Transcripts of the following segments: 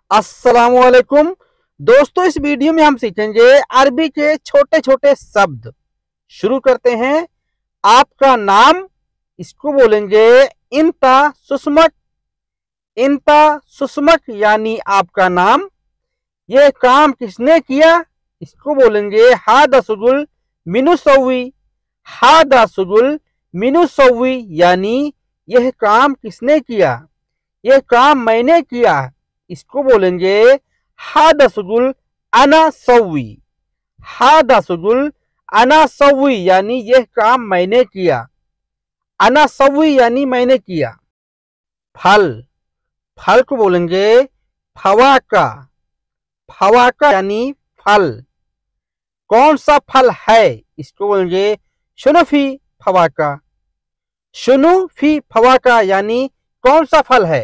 अस्सलामुअलैकुम दोस्तों, इस वीडियो में हम सीखेंगे अरबी के छोटे छोटे शब्द। शुरू करते हैं। आपका नाम, इसको बोलेंगे इंता सुस्मक। इंता सुस्मक यानी आपका नाम। ये काम किसने किया, इसको बोलेंगे हादा सुगुल मिनुसवी। हादा सुगुल मिनुसवी यानी यह काम किसने किया, यह काम मैंने किया, इसको बोलेंगे हादा सुगुल अना सवी। हादा सुगुल अना सवी यानी यह काम मैंने किया। अना सवी यानी मैंने किया। फल, फल को बोलेंगे फवाका। फवाका यानी फल। कौन सा फल है, इसको बोलेंगे शुनुफी फवाका। शुनुफी फवाका यानी कौन सा फल है।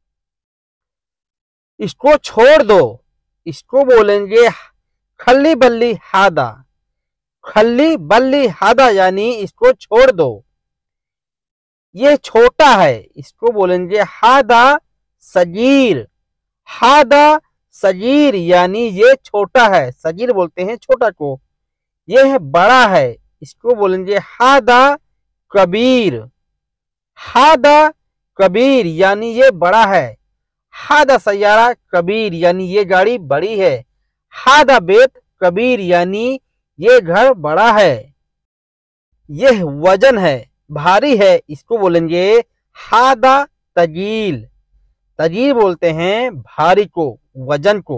इसको छोड़ दो, इसको बोलेंगे खल्ली बल्ली हादा। खल्ली बल्ली हादा यानी इसको छोड़ दो। ये छोटा है, इसको बोलेंगे हादा सगीर। हादा सगीर यानी ये छोटा है। सगीर बोलते हैं छोटा को। यह बड़ा है, इसको बोलेंगे हादा कबीर। हादा कबीर यानी ये बड़ा है। हादा सैयारा कबीर यानी ये गाड़ी बड़ी है। हादा बेत कबीर यानी ये घर बड़ा है। यह वजन है, भारी है, इसको बोलेंगे हादा तगील। तगील बोलते हैं भारी को, वजन को।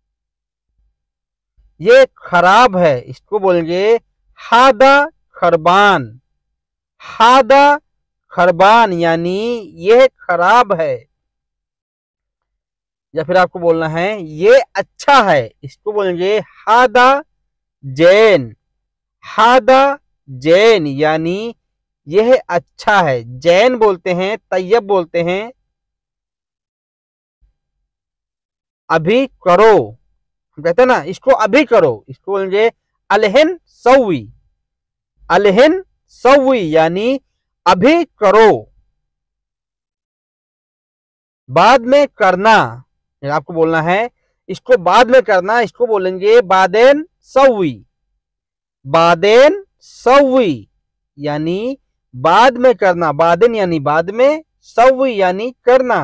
ये खराब है, इसको बोलेंगे हादा खरबान। हादा खरबान यानी यह खराब है। या फिर आपको बोलना है ये अच्छा है, इसको बोलेंगे हादा जैन। हादा जैन यानी यह अच्छा है। जैन बोलते हैं, तैयब बोलते हैं। अभी करो, हम कहते हैं ना इसको अभी करो, इसको बोलेंगे अलहन सवी। अलहन सवी यानी अभी करो। बाद में करना, आपको बोलना है इसको बाद में करना, इसको बोलेंगे बादेन सवी। बादेन सवी यानी बाद में करना। बादेन यानी बाद में, सवी यानी करना।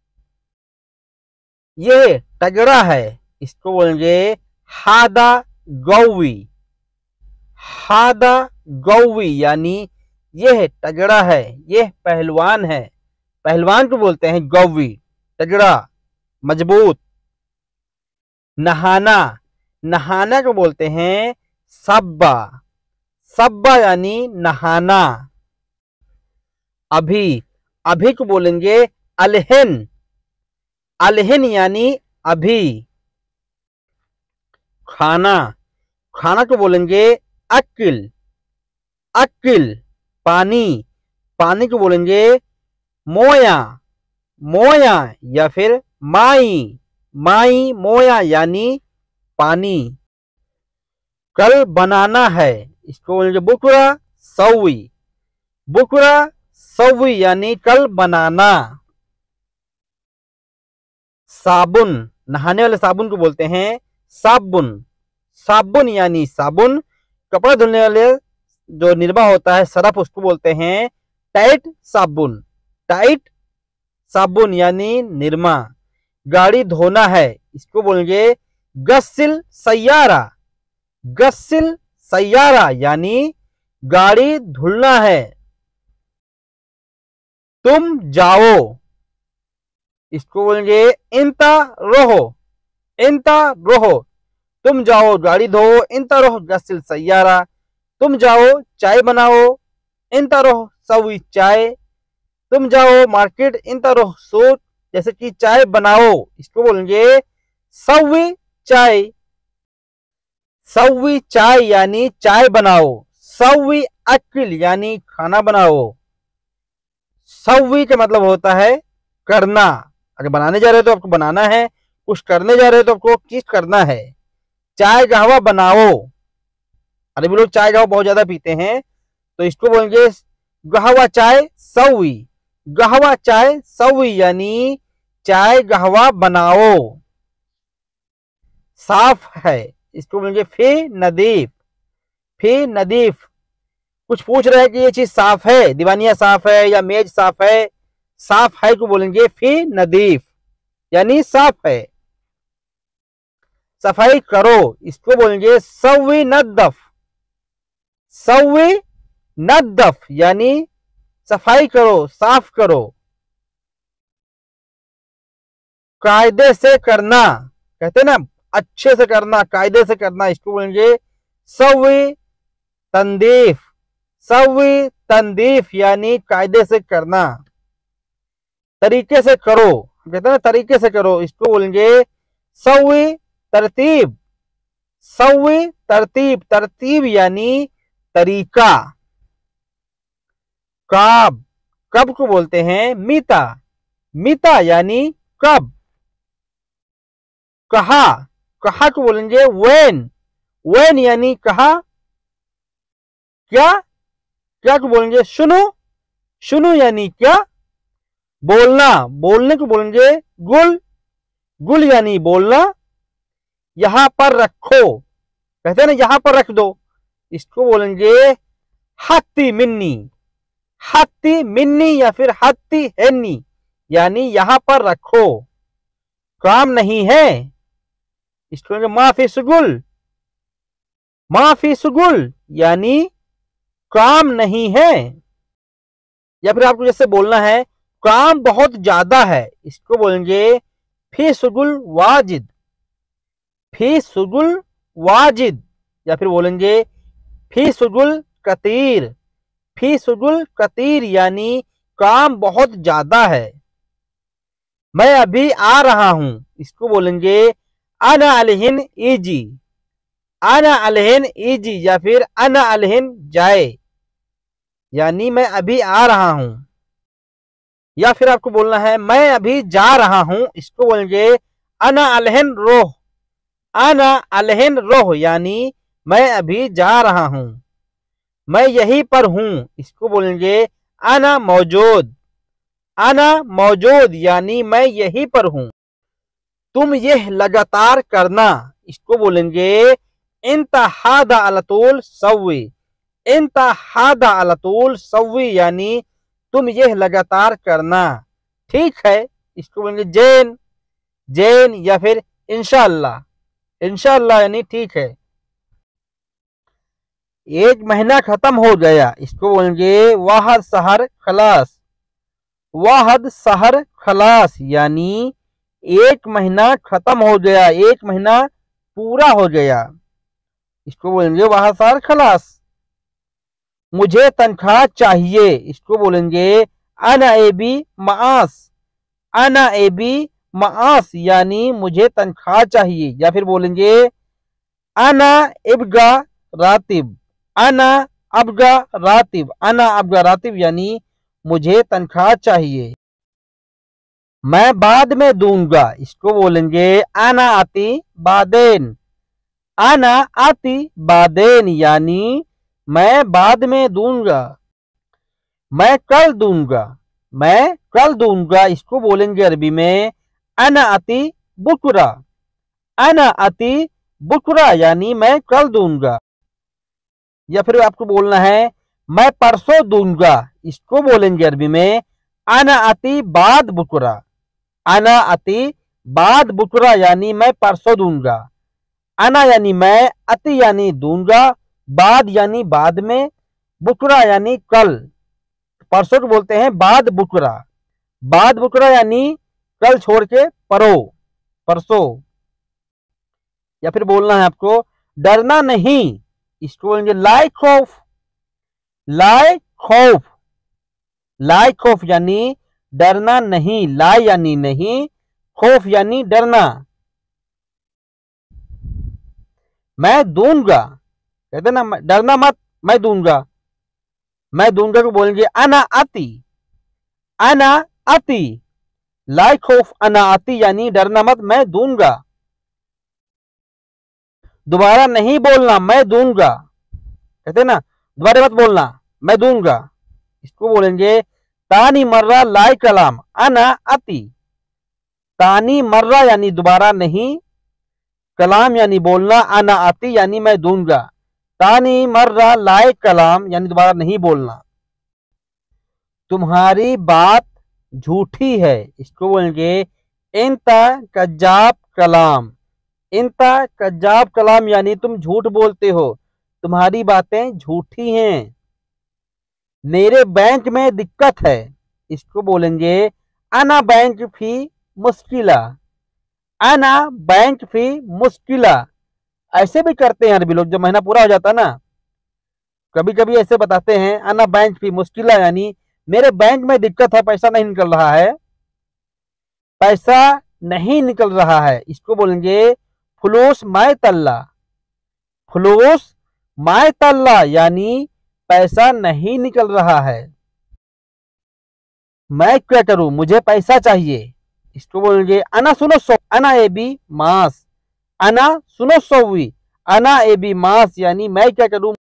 ये तगड़ा है, इसको बोलेंगे हादा गौवी। हादा गौवी यानी यह तगड़ा है, यह पहलवान है। पहलवान को बोलते हैं गौवी, तगड़ा, मजबूत। नहाना, नहाना को बोलते हैं सब्बा। सब्बा यानी नहाना। अभी, अभी को बोलेंगे अलहन। अलहन यानी अभी। खाना, खाना को बोलेंगे अक्ल। अक्ल पानी। पानी को बोलेंगे मोया। मोया या फिर माई। माई मोया यानी पानी। कल बनाना है, इसको बोलेंगे बुकरा सवी। बुकरा सवी यानी कल बनाना। साबुन, नहाने वाले साबुन को बोलते हैं साबुन। साबुन यानी साबुन। कपड़ा धुलने वाले जो निरमा होता है सरफ, उसको बोलते हैं टाइट साबुन। टाइट साबुन यानी निरमा। गाड़ी धोना है, इसको बोलेंगे गस्सिल सैयारा। गस्सिल सैयारा यानी गाड़ी धुलना है। तुम जाओ, इसको बोलेंगे इंता रहो। इंता रहो, तुम जाओ गाड़ी धो। इंता रहो गस्सिल सैयारा, तुम जाओ चाय बनाओ। इंता रहो सवी चाय, तुम जाओ मार्केट। इंता रहो सूट, जैसे कि चाय बनाओ, इसको बोलेंगे सवी चाय। सवी चाय यानी चाय बनाओ। सवी अक्ल यानी खाना बनाओ। सवी का मतलब होता है करना। अगर बनाने जा रहे हो तो आपको बनाना है, कुछ करने जा रहे हो तो आपको चीज करना है। चाय कहवा बनाओ। अरबी लोग चाय कहवा बहुत ज्यादा पीते हैं, तो इसको बोलेंगे गहवा चाय सवी। गहवा चाय सवी यानी चाय गहवा बनाओ। साफ है, इसको बोलेंगे फी नदीफ। फी नदीफ, कुछ पूछ रहे हैं कि ये चीज साफ है, दीवानिया साफ है या मेज साफ है, साफ है को बोलेंगे फी नदीफ, यानी साफ है। सफाई करो, इसको बोलेंगे सव्वी नद्दफ। सव्वी नद्दफ यानी सफाई करो, साफ करो। कायदे से करना, कहते हैं ना अच्छे से करना, कायदे से करना, इसको बोलेंगे सव्वी तंदीफ। सव्वी तंदीफ यानी कायदे से करना। तरीके से करो, कहते हैं ना तरीके से करो, इसको बोलेंगे सव्वी तरतीब। सव्वी तरतीब, तरतीब यानी तरीका। कब, कब को बोलते हैं मीता। मीता यानी कब। कहा, कहा को बोलेंगे वेन। वेन यानी कहा। क्या, क्या को बोलेंगे सुनो। सुनो यानी क्या। बोलना, बोलने को बोलेंगे गुल। गुल यानी बोलना। यहां पर रखो, कहते हैं ना यहां पर रख दो, इसको बोलेंगे हत्ती मिन्नी। हत्ती मिन्नी या फिर हत्ती हेन्नी यानी यहां पर रखो। काम नहीं है, इसको बोलेंगे माफी सुगुल। माफी सुगुल यानी काम नहीं है। या फिर आपको जैसे बोलना है काम बहुत ज्यादा है, इसको बोलेंगे फी सुगुल वाजिद। फी सुगुल वाजिद, या फिर बोलेंगे फी सुगुल कतीर। फी सुगुल कतीर यानी काम बहुत ज्यादा है। मैं अभी आ रहा हूं, इसको बोलेंगे अना अलहिन इजी। अना अलहिन इजी या फिर अना अलहिन जाए, यानी मैं अभी आ रहा हूं। या फिर आपको बोलना है मैं अभी जा रहा हूं, इसको बोलेंगे अना अलहिन रोह। अना अलहिन रोह यानी मैं अभी जा रहा हूं। मैं यहीं पर हूं, इसको बोलेंगे अना मौजूद। अना मौजूद यानी मैं यहीं पर हूं। तुम यह लगातार करना, इसको बोलेंगे इंतहादा अलतूल सव्वी। इंतहादा अलतूल सव्वी यानी तुम यह लगातार करना। ठीक है, इसको बोलेंगे जैन। जैन या फिर इंशाअल्लाह। इंशाअल्लाह यानी ठीक है। एक महीना खत्म हो गया, इसको बोलेंगे वाहद सहर खलास। वाहद सहर खलास यानी एक महीना खत्म हो गया, एक महीना पूरा हो गया, इसको बोलेंगे वाहद सहर खलास। मुझे तनख्वाह चाहिए, इसको बोलेंगे अना एबी मास। अना एबी मास यानी मुझे तनख्वाह चाहिए। या फिर बोलेंगे अना इबगा रातिब। अना अबगा रातिब। अना अबगा रातिब यानी मुझे तनख्वाह चाहिए। मैं बाद में दूंगा, इसको बोलेंगे अना आती बादेन। अना आती बादेन यानी मैं बाद में दूंगा। मैं कल दूंगा। मैं कल दूंगा, इसको बोलेंगे अरबी में अना आती बुकरा। अना आती बुकरा यानी मैं कल दूंगा। या फिर आपको बोलना है मैं परसों दूंगा, इसको बोलेंगे अरबी में अना आती बाद बुकरा। अना आती बाद बुकरा यानी मैं परसों दूंगा। अना यानी मैं, अति यानी दूंगा, बाद यानी बाद में, बुकरा यानी कल। परसों को बोलते हैं बाद बुकरा। बाद बुकरा यानी कल छोड़ के परो, परसों। या फिर बोलना है आपको डरना नहीं, इसको बोलेंगे लाई खौफ। लाई खौफ। लाई खौफ यानी डरना नहीं। लाई यानी नहीं, खौफ यानी डरना। मैं दूंगा, कहते ना डरना मत, मैं दूंगा। मैं दूंगा को बोलेंगे अना आती। अना आती। लाई खौफ अना आती यानी डरना मत, मैं दूंगा। दोबारा नहीं बोलना, मैं दूंगा, कहते ना दोबारा मत बोलना, मैं दूंगा, इसको बोलेंगे तानी मर्रा लाई कलाम अना आती। तानी मर्रा यानी दोबारा नहीं, कलाम यानी बोलना, अना आती यानी मैं दूंगा, तानी मर्रा लाए कलाम यानी दोबारा नहीं बोलना। तुम्हारी बात झूठी है, इसको बोलेंगे इंता कज्जाब कलाम। इंता कज्जाब कलाम यानी तुम झूठ बोलते हो, तुम्हारी बातें झूठी हैं। मेरे बैंक में दिक्कत है, इसको बोलेंगे अना बैंक फी मुश्किला। अना बैंक फी मुश्किला। ऐसे भी करते हैं अरबी लोग, जब महीना पूरा हो जाता है ना, कभी कभी ऐसे बताते हैं अना बैंक फी मुश्किला यानी मेरे बैंक में दिक्कत है, पैसा नहीं निकल रहा है, पैसा नहीं निकल रहा है। इसको बोलेंगे फुलूस माय तल्ला। फुलूस माय तल्ला यानी पैसा नहीं निकल रहा है। मैं क्या करूं, मुझे पैसा चाहिए, इसको बोलेंगे अना सुनो सो अना ए बी मास। अना सुनो सोवी, अना ए बी मास यानी मैं क्या करूं,